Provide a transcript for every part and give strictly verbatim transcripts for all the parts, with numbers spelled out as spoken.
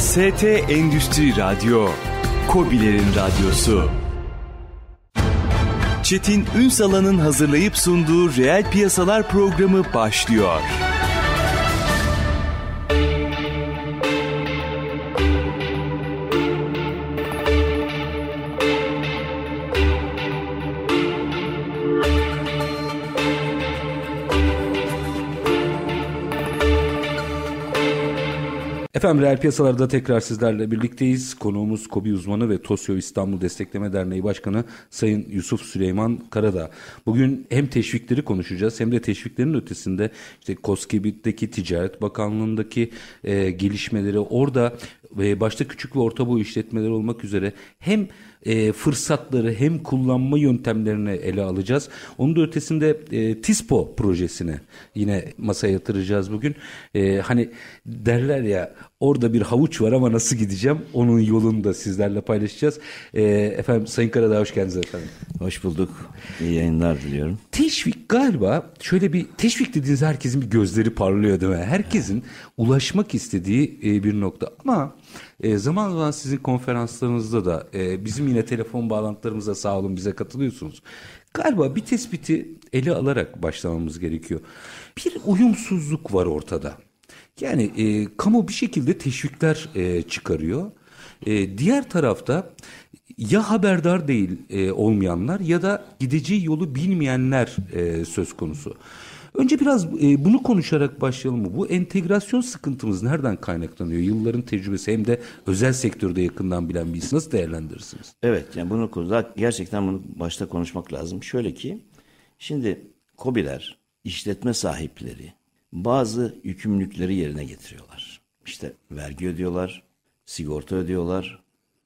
S T Endüstri Radyo, KOBİ'lerin radyosu. Çetin Ünsal'ın hazırlayıp sunduğu Reel Piyasalar programı başlıyor. Efendim reel piyasalarda tekrar sizlerle birlikteyiz. Konuğumuz KOBİ uzmanı ve TOSYO İstanbul Destekleme Derneği Başkanı Sayın Yusuf Süleyman Karadağ. Bugün hem teşvikleri konuşacağız hem de teşviklerin ötesinde işte KOSGEB'deki Ticaret Bakanlığı'ndaki e, gelişmeleri, orada e, başta küçük ve orta boy işletmeler olmak üzere hem e, fırsatları hem kullanma yöntemlerini ele alacağız. Onun da ötesinde e, TİSPO projesini yine masaya yatıracağız bugün. E, hani derler ya, orada bir havuç var ama nasıl gideceğim? Onun yolunu da sizlerle paylaşacağız. E, efendim Sayın Karadağ, hoş geldiniz efendim. Hoş bulduk. İyi yayınlar diliyorum. Teşvik galiba şöyle bir, teşvik dediğinizde herkesin bir gözleri parlıyor değil mi? Herkesin ulaşmak istediği e, bir nokta ama e, zaman zaman sizin konferanslarınızda da e, bizim yine telefon bağlantılarımıza sağ olun bize katılıyorsunuz. Galiba bir tespiti ele alarak başlamamız gerekiyor. Bir uyumsuzluk var ortada. Yani e, kamu bir şekilde teşvikler e, çıkarıyor. E, diğer tarafta ya haberdar değil e, olmayanlar ya da gideceği yolu bilmeyenler e, söz konusu. Önce biraz e, bunu konuşarak başlayalım mı? Bu entegrasyon sıkıntımız nereden kaynaklanıyor? Yılların tecrübesi hem de özel sektörde yakından bilen birisi, nasıl değerlendirirsiniz? Evet, yani bunu gerçekten bunu başta konuşmak lazım. Şöyle ki, şimdi KOBİ'ler, işletme sahipleri bazı yükümlülükleri yerine getiriyorlar. İşte vergi ödüyorlar, sigorta ödüyorlar,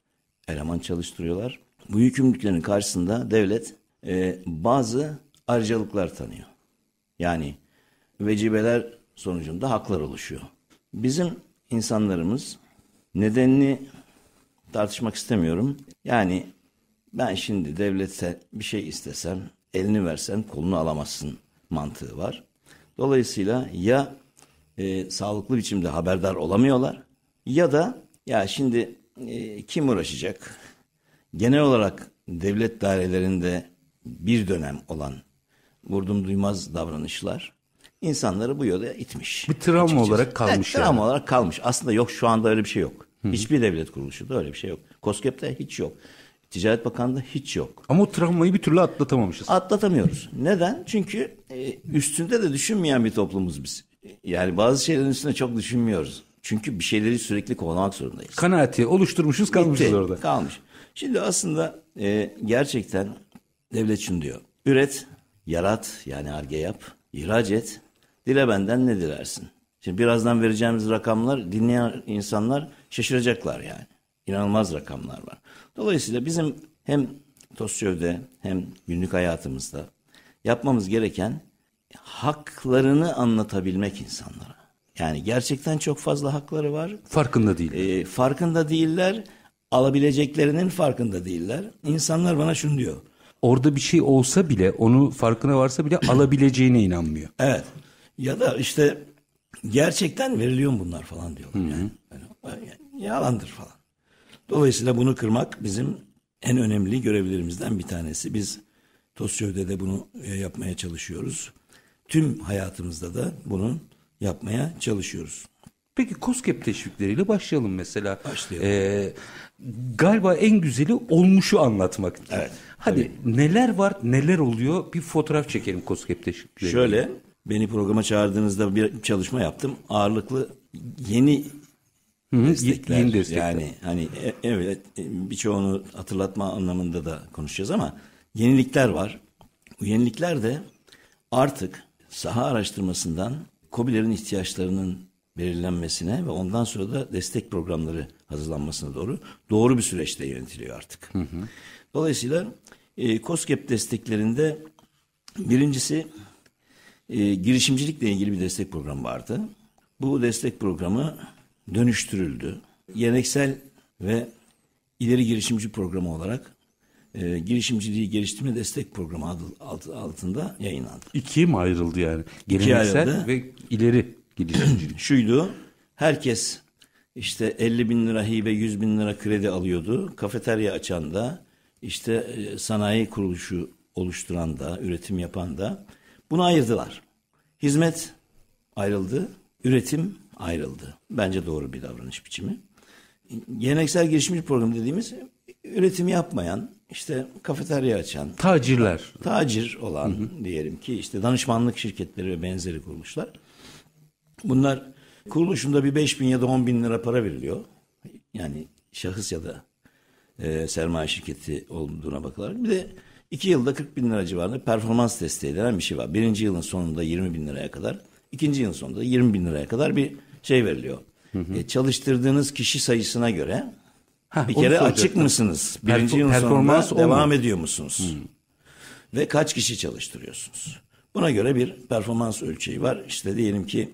eleman çalıştırıyorlar. Bu yükümlülüklerin karşısında devlet e, bazı ayrıcalıklar tanıyor. Yani vecibeler sonucunda haklar oluşuyor. Bizim insanlarımız, nedenini tartışmak istemiyorum. Yani ben şimdi devlete bir şey istesem, elini versen kolunu alamazsın mantığı var. Dolayısıyla ya e, sağlıklı biçimde haberdar olamıyorlar ya da ya şimdi e, kim uğraşacak? Genel olarak devlet dairelerinde bir dönem olan vurdum duymaz davranışlar insanları bu yola itmiş. Bir travma açıkçası olarak kalmış. Evet, yani. Travma olarak kalmış. Aslında yok, şu anda öyle bir şey yok. Hı. Hiçbir devlet kuruluşu da öyle bir şey yok. KOSGEB'de hiç yok. Ticaret Bakanlığı'nda hiç yok. Ama o travmayı bir türlü atlatamamışız. Atlatamıyoruz. Neden? Çünkü e, üstünde de düşünmeyen bir toplumuz biz. Yani bazı şeylerin üstüne çok düşünmüyoruz. Çünkü bir şeyleri sürekli kovalamak zorundayız. Kanaati oluşturmuşuz, kalmışız Bitti, orada. Kalmış. Şimdi aslında e, gerçekten devlet şunu diyor. Üret, yarat, yani Ar-Ge yap, ihraç et, dile benden ne dilersin? Şimdi birazdan vereceğimiz rakamlar dinleyen insanlar şaşıracaklar yani. İnanılmaz rakamlar var. Dolayısıyla bizim hem TOSYO'da hem günlük hayatımızda yapmamız gereken haklarını anlatabilmek insanlara. Yani gerçekten çok fazla hakları var. Farkında değil. E, farkında değiller. Alabileceklerinin farkında değiller. İnsanlar bana şunu diyor. Orada bir şey olsa bile, onu farkına varsa bile alabileceğine inanmıyor. Evet. Ya da işte gerçekten veriliyor mu bunlar falan diyorlar. Yani, yani yalandır falan. Dolayısıyla bunu kırmak bizim en önemli görevlerimizden bir tanesi. Biz TOSYO'da da bunu yapmaya çalışıyoruz. Tüm hayatımızda da bunu yapmaya çalışıyoruz. Peki KOSGEB teşvikleriyle başlayalım mesela. Başlayalım. Ee, galiba en güzeli olmuşu anlatmak. Evet. Hadi tabii. Neler var, neler oluyor? Bir fotoğraf çekelim KOSGEB teşvikleriyle. Şöyle, beni programa çağırdığınızda bir çalışma yaptım. Ağırlıklı yeni Hı-hı, destekler. Yeni destekler. Yani hani evet, birçoğunu hatırlatma anlamında da konuşacağız ama yenilikler var. Bu yenilikler de artık saha araştırmasından KOBİ'lerin ihtiyaçlarının belirlenmesine ve ondan sonra da destek programları hazırlanmasına doğru doğru bir süreçte yönetiliyor artık. Hı hı. Dolayısıyla e, KOSGEB desteklerinde birincisi e, girişimcilikle ilgili bir destek programı vardı. Bu destek programı dönüştürüldü. Geleneksel ve ileri girişimci programı olarak e, girişimciliği geliştirme destek programı adı, adı altında yayınlandı. İkiye mi ayrıldı yani? Geleneksel ve ileri girişimcilik. Şuydu, herkes işte elli bin lira hibe, yüz bin lira kredi alıyordu. Kafeterya açan da, işte sanayi kuruluşu oluşturan da, üretim yapan da bunu ayırdılar. Hizmet ayrıldı, üretim ayrıldı. Bence doğru bir davranış biçimi. Geleneksel girişimci programı dediğimiz üretim yapmayan, işte kafeterya açan, tacirler, tacir olan, hı hı, diyelim ki işte danışmanlık şirketleri ve benzeri kuruluşlar. Bunlar kuruluşunda bir beş bin ya da on bin lira para veriliyor. Yani şahıs ya da e, sermaye şirketi olduğuna bakılarak. Bir de iki yılda kırk bin lira civarında performans desteği denen bir şey var. Birinci yılın sonunda yirmi bin liraya kadar, ikinci yılın sonunda yirmi bin liraya kadar bir şey veriliyor. Hı hı. E, çalıştırdığınız kişi sayısına göre ha, bir kere açık mısınız? Birinci Perf- yılın sonunda devam ediyor musunuz? Hı. Ve kaç kişi çalıştırıyorsunuz? Buna göre bir performans ölçeği var. İşte diyelim ki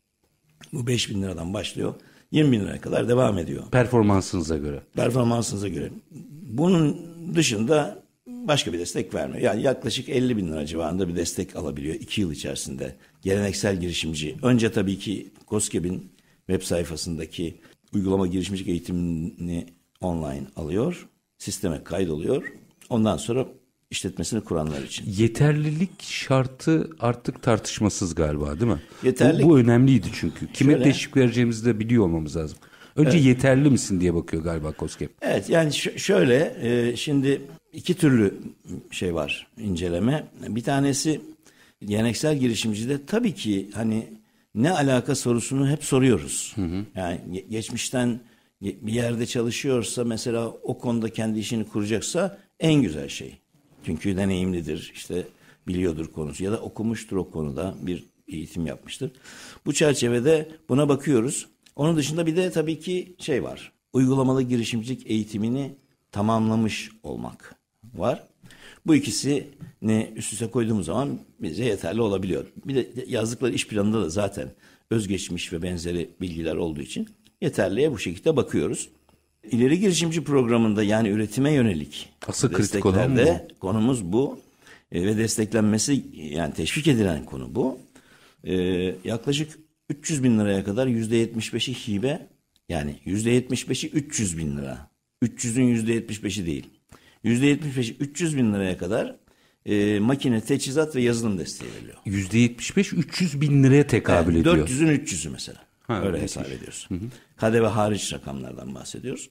bu beş bin liradan başlıyor, yirmi bin liraya kadar devam ediyor. Performansınıza göre. Performansınıza göre. Bunun dışında başka bir destek vermiyor. Yani yaklaşık elli bin lira civarında bir destek alabiliyor iki yıl içerisinde. Geleneksel girişimci. Önce tabii ki KOSGEB'in web sayfasındaki uygulama girişimcilik eğitimini online alıyor. Sisteme kaydoluyor. Ondan sonra işletmesini kuranlar için. Yeterlilik şartı artık tartışmasız galiba, değil mi? Yeterlilik. Bu, bu önemliydi çünkü. Kime Şöyle, teşvik vereceğimizi de biliyor olmamız lazım. Önce evet, yeterli misin diye bakıyor galiba KOSGEB. Evet, yani ş- şöyle e, şimdi iki türlü şey var inceleme. Bir tanesi geleneksel girişimcide tabii ki hani ne alaka sorusunu hep soruyoruz. Hı hı. Yani ge- geçmişten bir yerde çalışıyorsa mesela o konuda kendi işini kuracaksa en güzel şey. Çünkü deneyimlidir, işte biliyordur konusu ya da okumuştur o konuda, bir eğitim yapmıştır. Bu çerçevede buna bakıyoruz. Onun dışında bir de tabii ki şey var. Uygulamalı girişimcilik eğitimini tamamlamış olmak var. Bu ikisini üst üste koyduğumuz zaman bize yeterli olabiliyor. Bir de yazdıkları iş planında da zaten özgeçmiş ve benzeri bilgiler olduğu için yeterliye bu şekilde bakıyoruz. İleri girişimci programında, yani üretime yönelik asıl kritik olan bu. Konumuz bu e, ve desteklenmesi, yani teşvik edilen konu bu. E, yaklaşık üç yüz bin liraya kadar yüzde yetmiş beşi hibe, yani yüzde yetmiş beşi üç yüz bin lira. üç yüzün yüzde yetmiş beşi değil. yüzde yetmiş beşi üç yüz bin liraya kadar e, makine, teçhizat ve yazılım desteği veriliyor. yüzde yetmiş beş üç yüz bin liraya tekabül yani ediyor. dört yüzün üç yüzü mesela. Ha, öyle hesap ediyoruz. Hı hı. K D V hariç rakamlardan bahsediyoruz.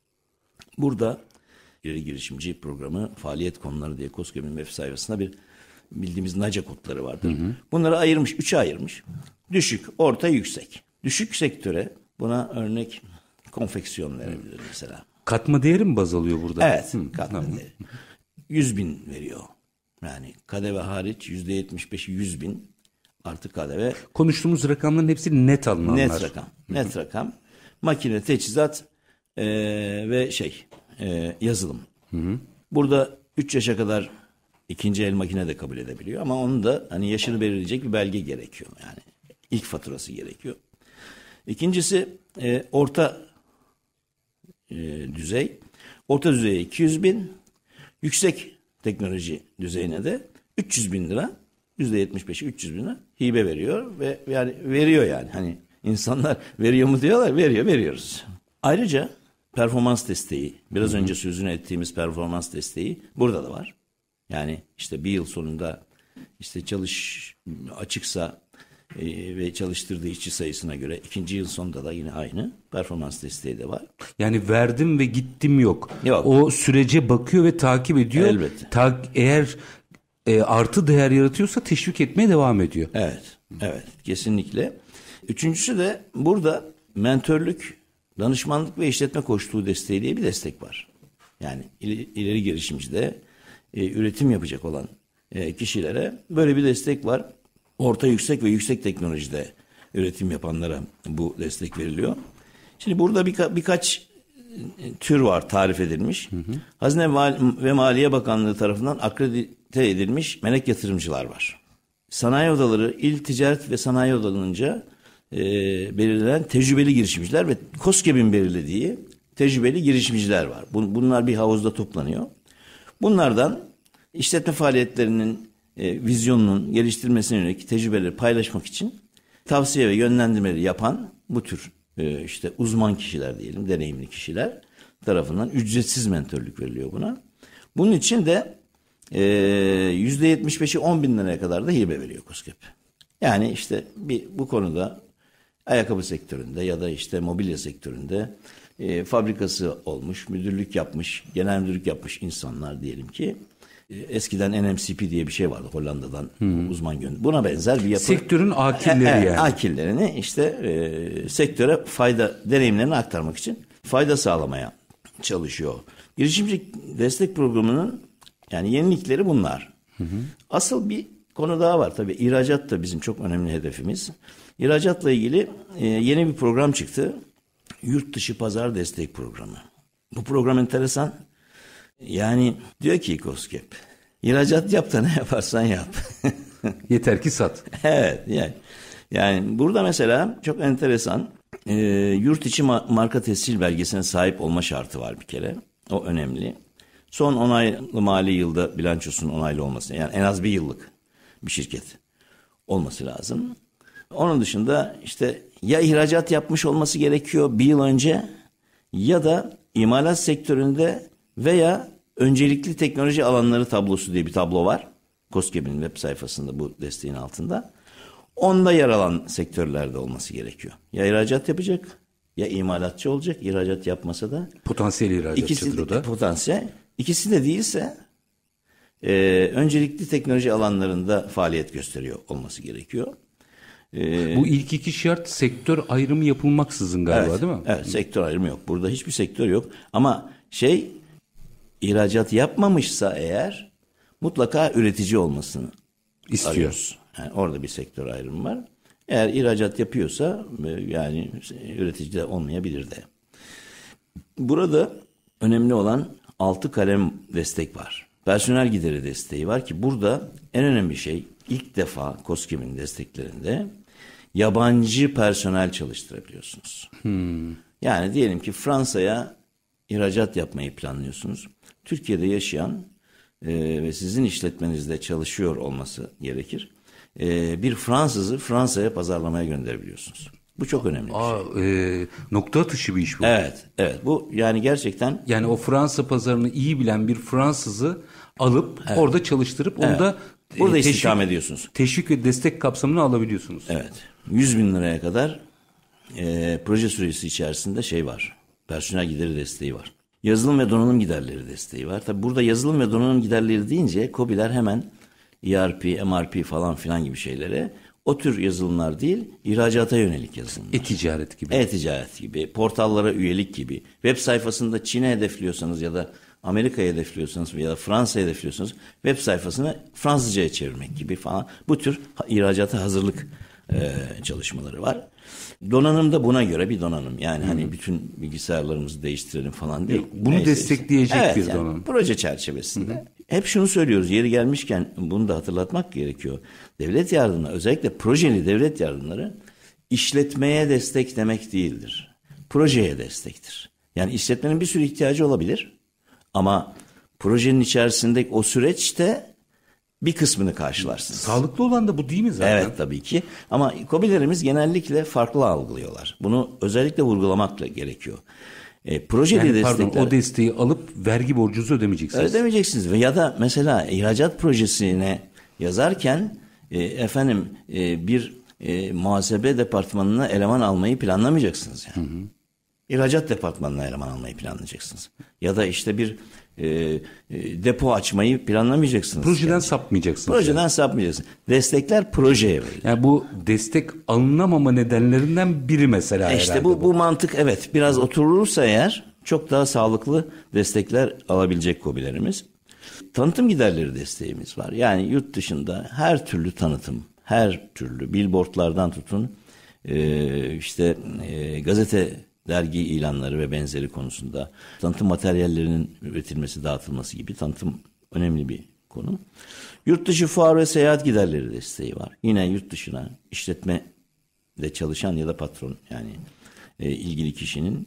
Burada ileri girişimci programı faaliyet konuları diye KOSGEB'in web sayfasında bir bildiğimiz NACA kodları vardır. Hı hı. Bunları ayırmış, üçe ayırmış. Düşük, orta, yüksek. Düşük sektöre buna örnek konfeksiyon verebilir mesela. Katma değeri mi baz alıyor burada? Evet, Hı, katma tamam. değeri. yüz bin veriyor. Yani K D V hariç yüzde yetmiş beşi yüz bin artı K D V. Konuştuğumuz rakamların hepsi net alınanlar. Net rakam. Net rakam. Makine, teçhizat e, ve şey e, yazılım. Hı hı. Burada üç yaşa kadar ikinci el makine de kabul edebiliyor ama onun da hani yaşını belirleyecek bir belge gerekiyor. Yani ilk faturası gerekiyor. İkincisi e, orta e, düzey. Orta düzeye iki yüz bin. Yüksek teknoloji düzeyine de üç yüz bin lira. yüzde yetmiş beşi üç yüz bin lira hibe veriyor ve yani veriyor yani. Hani insanlar veriyor mu diyorlar, veriyor, veriyoruz. Ayrıca performans desteği, biraz önce sözünü ettiğimiz performans desteği burada da var. Yani işte bir yıl sonunda işte çalış açıksa e, ve çalıştırdığı işçi sayısına göre ikinci yıl sonunda da yine aynı performans desteği de var. Yani verdim ve gittim yok. Yok. O sürece bakıyor ve takip ediyor. Elbette. Ta- eğer e, artı değer yaratıyorsa teşvik etmeye devam ediyor. Evet, evet, kesinlikle. Üçüncüsü de burada mentörlük, danışmanlık ve işletme koçluğu desteği diye bir destek var. Yani ileri girişimcide e, üretim yapacak olan e, kişilere böyle bir destek var. Orta, yüksek ve yüksek teknolojide üretim yapanlara bu destek veriliyor. Şimdi burada birka, birkaç tür var tarif edilmiş. Hı hı. Hazine ve Maliye Bakanlığı tarafından akredite edilmiş melek yatırımcılar var. Sanayi odaları, il ticaret ve sanayi odalarınca e, belirlenen tecrübeli girişimciler ve KOSGEB'in belirlediği tecrübeli girişimciler var. Bunlar bir havuzda toplanıyor. Bunlardan işletme faaliyetlerinin e, vizyonunun geliştirilmesine yönelik tecrübeleri paylaşmak için tavsiye ve yönlendirmeleri yapan bu tür e, işte uzman kişiler diyelim, deneyimli kişiler tarafından ücretsiz mentörlük veriliyor buna. Bunun için de e, yüzde yetmiş beşi on bin liraya kadar da hibe veriyor KOSGEB. Yani işte bir bu konuda ayakkabı sektöründe ya da işte mobilya sektöründe e, fabrikası olmuş, müdürlük yapmış, genel müdürlük yapmış insanlar diyelim ki e, eskiden N M C P diye bir şey vardı Hollanda'dan hmm. uzman gönderdi. Buna benzer bir yapı. Sektörün akilleri e, e, yani. Akillerini işte e, sektöre fayda deneyimlerini aktarmak için fayda sağlamaya çalışıyor. Girişimci destek programının yani yenilikleri bunlar. Hı hı. Asıl bir konu daha var tabii. İhracat da bizim çok önemli hedefimiz. İhracatla ilgili e, yeni bir program çıktı. Yurt dışı pazar destek programı. Bu program enteresan. Yani diyor ki KOSGEB, ihracat yap da ne yaparsan yap. Yeter ki sat. Evet. Yani, yani burada mesela çok enteresan e, yurt içi marka tescil belgesine sahip olma şartı var bir kere. O önemli. Son onaylı mali yılda bilançosunun onaylı olması. Yani en az bir yıllık bir şirket olması lazım. Onun dışında işte ya ihracat yapmış olması gerekiyor bir yıl önce ya da imalat sektöründe veya öncelikli teknoloji alanları tablosu diye bir tablo var. KOSGEB'in web sayfasında bu desteğin altında. Onda yer alan sektörlerde olması gerekiyor. Ya ihracat yapacak ya imalatçı olacak. İhracat yapmasa da. Potansiyel ihracatçıdır o da. Potansiyel. İkisi de değilse e, öncelikli teknoloji alanlarında faaliyet gösteriyor olması gerekiyor. Ee, Bu ilk iki şart sektör ayrımı yapılmaksızın galiba evet, değil mi? Evet, sektör ayrımı yok. Burada hiçbir sektör yok. Ama şey ihracat yapmamışsa eğer mutlaka üretici olmasını istiyor. Arıyoruz. Yani orada bir sektör ayrımı var. Eğer ihracat yapıyorsa yani üretici de olmayabilir de. Burada önemli olan altı kalem destek var. Personel gideri desteği var ki burada en önemli şey ilk defa KOSGEB'in desteklerinde yabancı personel çalıştırabiliyorsunuz. Hmm. Yani diyelim ki Fransa'ya ihracat yapmayı planlıyorsunuz. Türkiye'de yaşayan e, ve sizin işletmenizde çalışıyor olması gerekir. E, bir Fransızı Fransa'ya pazarlamaya gönderebiliyorsunuz. Bu çok önemli bir Aa, şey. E, nokta atışı bir iş bu. Evet, evet. Bu yani gerçekten. Yani o Fransa pazarını iyi bilen bir Fransızı alıp evet. orada çalıştırıp evet. onda burada e, istihdam teşvik, ediyorsunuz. Teşvik ve destek kapsamını alabiliyorsunuz. Evet. yüz bin liraya kadar e, proje süresi içerisinde şey var. Personel gideri desteği var. Yazılım ve donanım giderleri desteği var. Tabii burada yazılım ve donanım giderleri deyince KOBİ'ler hemen E R P, M R P falan filan gibi şeylere, o tür yazılımlar değil, ihracata yönelik yazılımlar. E-ticaret gibi. E-ticaret gibi, portallara üyelik gibi. Web sayfasında Çin'e hedefliyorsanız ya da Amerika'ya hedefliyorsanız ya da Fransa'ya hedefliyorsanız web sayfasını Fransızca'ya çevirmek gibi falan. Bu tür ihracata hazırlık e, çalışmaları var. Donanım da buna göre bir donanım. Yani hmm. hani bütün bilgisayarlarımızı değiştirelim falan değil. Bunu Neyse destekleyecek işte. Evet, bir yani donanım. Proje çerçevesinde. Hmm. Hep şunu söylüyoruz, yeri gelmişken bunu da hatırlatmak gerekiyor. Devlet yardımları, özellikle projeli devlet yardımları işletmeye destek demek değildir. Projeye destektir. Yani işletmenin bir sürü ihtiyacı olabilir ama projenin içerisinde o süreçte bir kısmını karşılarsınız. Sağlıklı olan da bu değil mi zaten? Evet tabii ki ama KOBİ'lerimiz genellikle farklı algılıyorlar. Bunu özellikle vurgulamakla gerekiyor. E, projeli yani destekler. Pardon, o desteği alıp vergi borcunuzu ödemeyeceksiniz. Ödemeyeceksiniz. Ya da mesela ihracat projesine yazarken e, efendim e, bir e, muhasebe departmanına eleman almayı planlamayacaksınız yani. Hı hı. İhracat departmanına eleman almayı planlayacaksınız. Ya da işte bir e, e, depo açmayı planlamayacaksınız. Projeden yani. sapmayacaksınız. Projeden yani. sapmayacaksınız. Destekler projeye verilir. Yani bu destek alınamama nedenlerinden biri mesela. E işte bu, bu bu mantık evet biraz oturursa eğer çok daha sağlıklı destekler alabilecek KOBİ'lerimiz. Tanıtım giderleri desteğimiz var. Yani yurt dışında her türlü tanıtım, her türlü billboardlardan tutun e, işte e, gazete, dergi ilanları ve benzeri konusunda tanıtım materyallerinin üretilmesi, dağıtılması gibi tanıtım önemli bir konu. Yurt dışı fuar ve seyahat giderleri desteği var. Yine yurt dışına işletmede çalışan ya da patron yani e, ilgili kişinin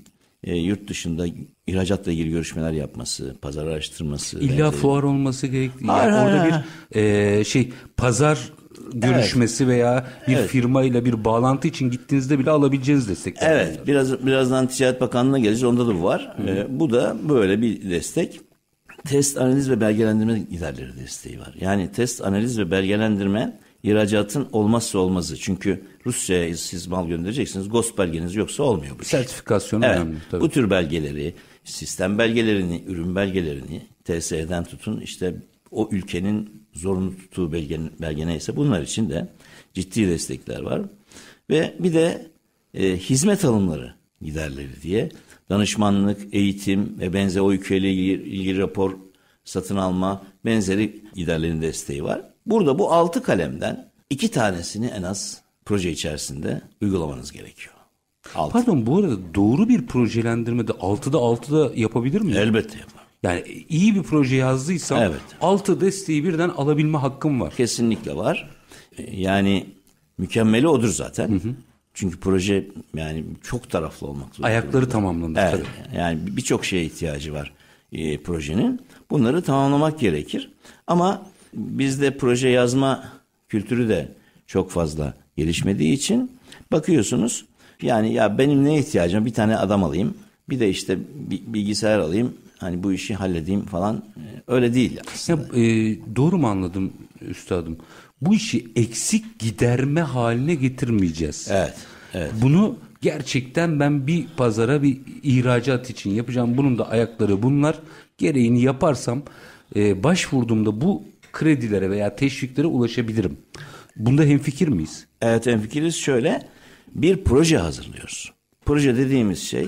e, yurt dışında ihracatla ilgili görüşmeler yapması, pazar araştırması. İlla benzeri. fuar olması gerektiği. Hayır, Yani hayır, orada hayır. bir e, şey pazar görüşmesi veya bir Evet. firmayla bir bağlantı için gittiğinizde bile alabileceğiniz destekler. Evet, biraz birazdan Ticaret Bakanlığı'na geleceğiz. Onda da bu var. Ee, bu da böyle bir destek. Test, analiz ve belgelendirme giderleri desteği var. Yani test, analiz ve belgelendirme ihracatın olmazsa olmazı. Çünkü Rusya'ya siz mal göndereceksiniz. GOS belgeniz yoksa olmuyor bu iş. Sertifikasyon Evet, önemli tabii. bu tür belgeleri, sistem belgelerini, ürün belgelerini T S E'den tutun işte o ülkenin zorunlu tuttuğu belge, belge neyse bunlar için de ciddi destekler var. Ve bir de e, hizmet alımları giderleri diye danışmanlık, eğitim ve benzeri o ülkeyle ilgili, ilgili rapor satın alma benzeri giderlerin desteği var. Burada bu altı kalemden iki tanesini en az proje içerisinde uygulamanız gerekiyor. Altı. Pardon, bu arada doğru bir projelendirmede altıda altıda yapabilir miyim? Elbette yapar. Yani iyi bir proje yazdıysam Evet. altı desteği birden alabilme hakkım var. Kesinlikle var. Yani mükemmeli odur zaten. Hı hı. Çünkü proje yani çok taraflı olmak zorunda. Ayakları tamamlanır Evet, tabii. yani birçok şeye ihtiyacı var e, projenin. Bunları tamamlamak gerekir. Ama bizde proje yazma kültürü de çok fazla gelişmediği için bakıyorsunuz yani ya benim neye ihtiyacım var? Bir tane adam alayım. Bir de işte bilgisayar alayım. Hani bu işi halledeyim falan. Öyle değil aslında. Ya, e, doğru mu anladım üstadım? Bu işi eksik giderme haline getirmeyeceğiz. Evet, evet. Bunu gerçekten ben bir pazara bir ihracat için yapacağım. Bunun da ayakları bunlar. Gereğini yaparsam e, başvurduğumda bu kredilere veya teşviklere ulaşabilirim. Bunda hemfikir miyiz? Evet, hemfikiriz. Şöyle bir proje hazırlıyoruz. Proje dediğimiz şey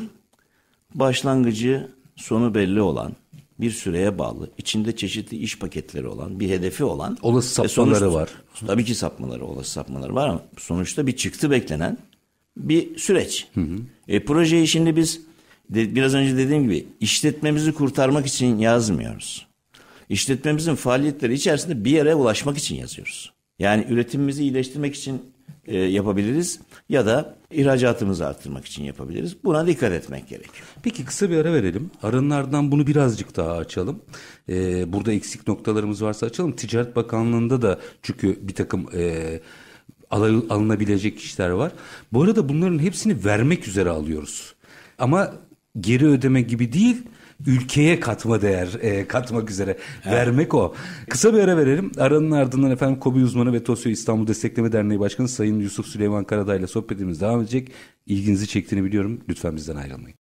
başlangıcı sonu belli olan, bir süreye bağlı, içinde çeşitli iş paketleri olan, bir hedefi olan. Olası sapmaları var. Tabii ki sapmaları, olası sapmaları var ama sonuçta bir çıktı beklenen bir süreç. Hı hı. E, projeyi şimdi biz de, biraz önce dediğim gibi işletmemizi kurtarmak için yazmıyoruz. İşletmemizin faaliyetleri içerisinde bir yere ulaşmak için yazıyoruz. Yani üretimimizi iyileştirmek için e, yapabiliriz ya da ihracatımızı arttırmak için yapabiliriz. Buna dikkat etmek gerekiyor. Peki kısa bir ara verelim. Aranın ardından bunu birazcık daha açalım. Ee, burada eksik noktalarımız varsa açalım. Ticaret Bakanlığı'nda da çünkü bir takım e, al- alınabilecek işler var. Bu arada bunların hepsini vermek üzere alıyoruz. Ama geri ödeme gibi değil, ülkeye katma değer e, katmak üzere evet. Vermek o. Kısa bir ara verelim. Aranın ardından efendim KOBİ uzmanı ve TOSYO İstanbul Destekleme Derneği Başkanı Sayın Yusuf Süleyman Karadağ ile sohbetimiz devam edecek. İlginizi çektiğini biliyorum. Lütfen bizden ayrılmayın.